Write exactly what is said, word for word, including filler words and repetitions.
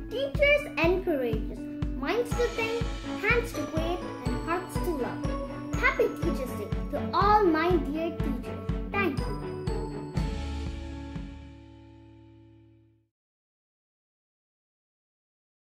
Teachers encourage us, minds to think, hands to create, and hearts to love. Happy Teachers Day to all my dear teachers.